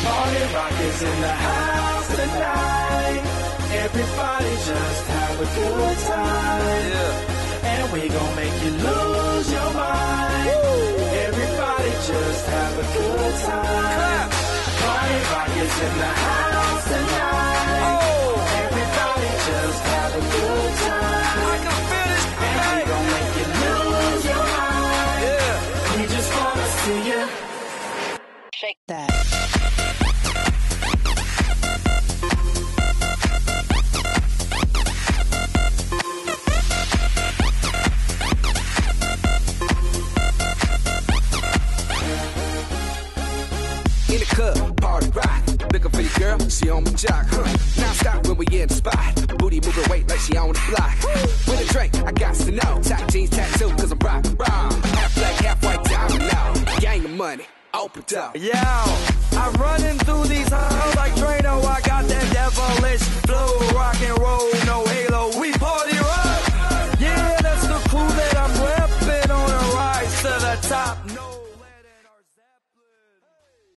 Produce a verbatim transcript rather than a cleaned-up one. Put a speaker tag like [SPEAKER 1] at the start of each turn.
[SPEAKER 1] Party rock is in the house tonight. Everybody just have a good time. Yeah. And we gon' make you lose your mind. Woo. Everybody just have a good time. Clap. Party rock is in the house tonight. Oh. Everybody just have a good time. I can feel it. And we gon' make you lose your mind. Yeah. We just wanna see you
[SPEAKER 2] shake that.
[SPEAKER 3] In the club, party rock. Looking for your girl, she on my jock, huh? Now stop when we in the spot. Booty moving weight like she on the block. With a drink, I got to know. Tight jeans, tattoo, cause I'm rock, rock. Half black, half white, diamond now. Gang of money, open up.
[SPEAKER 4] Yo, I'm running through these halls like Drano. I got that devilish flow, rock and roll, no halo. We party rock.